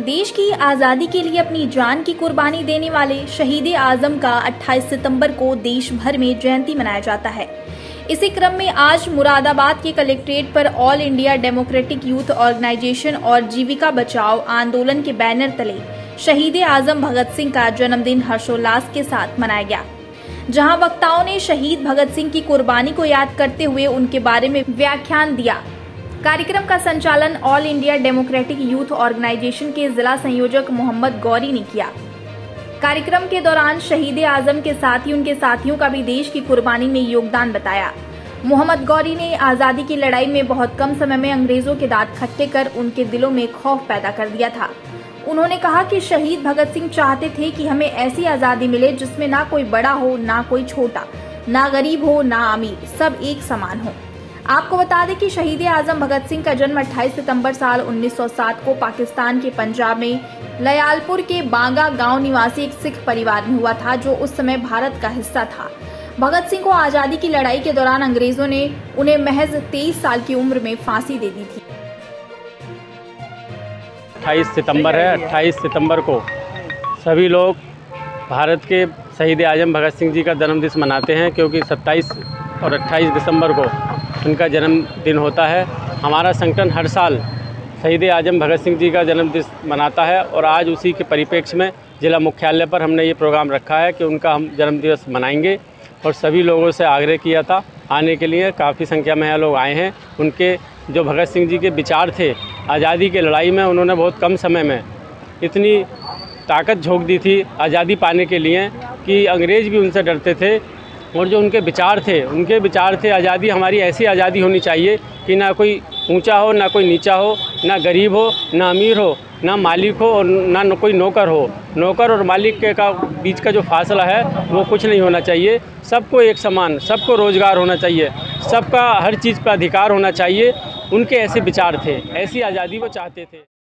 देश की आज़ादी के लिए अपनी जान की कुर्बानी देने वाले शहीद आजम का 28 सितंबर को देश भर में जयंती मनाया जाता है। इसी क्रम में आज मुरादाबाद के कलेक्ट्रेट पर All India Democratic Youth Organisation और जीविका बचाओ आंदोलन के बैनर तले शहीद आजम भगत सिंह का जन्मदिन हर्षोल्लास के साथ मनाया गया, जहां वक्ताओं ने शहीद भगत सिंह की कुर्बानी को याद करते हुए उनके बारे में व्याख्यान दिया। कार्यक्रम का संचालन All India Democratic Youth Organisation के जिला संयोजक मोहम्मद गौरी ने किया। कार्यक्रम के दौरान शहीद आजम के साथ ही उनके साथियों का भी देश की कुर्बानी में योगदान बताया। मोहम्मद गौरी ने आज़ादी की लड़ाई में बहुत कम समय में अंग्रेजों के दांत खट्टे कर उनके दिलों में खौफ पैदा कर दिया था। उन्होंने कहा कि शहीद भगत सिंह चाहते थे कि हमें ऐसी आज़ादी मिले जिसमें ना कोई बड़ा हो, ना कोई छोटा, ना गरीब हो, ना अमीर, सब एक समान हो। आपको बता दें कि शहीद आजम भगत सिंह का जन्म 28 सितंबर साल 1907 को पाकिस्तान के पंजाब में लयालपुर के बांगा गांव निवासी एक सिख परिवार में हुआ था, जो उस समय भारत का हिस्सा था। भगत सिंह को आज़ादी की लड़ाई के दौरान अंग्रेजों ने उन्हें महज 23 साल की उम्र में फांसी दे दी थी। 28 सितंबर है। 28 सितंबर को सभी लोग भारत के शहीद आजम भगत सिंह जी का जन्मदिन मनाते हैं, क्योंकि 27 और 28 दिसंबर को उनका जन्मदिन होता है। हमारा संगठन हर साल शहीद आजम भगत सिंह जी का जन्मदिन मनाता है और आज उसी के परिप्रेक्ष्य में जिला मुख्यालय पर हमने ये प्रोग्राम रखा है कि उनका हम जन्मदिवस मनाएंगे और सभी लोगों से आग्रह किया था आने के लिए। काफ़ी संख्या में लोग आए हैं। उनके जो भगत सिंह जी के विचार थे आज़ादी की लड़ाई में, उन्होंने बहुत कम समय में इतनी ताकत झोंक दी थी आज़ादी पाने के लिए कि अंग्रेज़ भी उनसे डरते थे। और जो उनके विचार थे आज़ादी, हमारी ऐसी आज़ादी होनी चाहिए कि ना कोई ऊंचा हो, ना कोई नीचा हो, ना गरीब हो, ना अमीर हो, ना मालिक हो और ना कोई नौकर हो। नौकर और मालिक के का बीच का जो फासला है वो कुछ नहीं होना चाहिए। सबको एक समान, सबको रोज़गार होना चाहिए, सबका हर चीज़ पर अधिकार होना चाहिए। उनके ऐसे विचार थे, ऐसी आज़ादी वो चाहते थे।